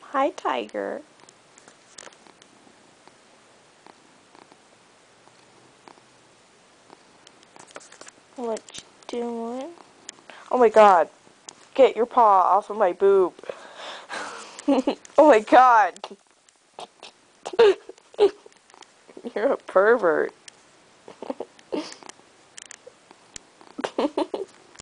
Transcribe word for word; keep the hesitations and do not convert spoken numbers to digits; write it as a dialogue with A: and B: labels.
A: Hi, Tiger. What you doing? Oh my god. Get your paw off of my boob. Oh my god. You're a pervert.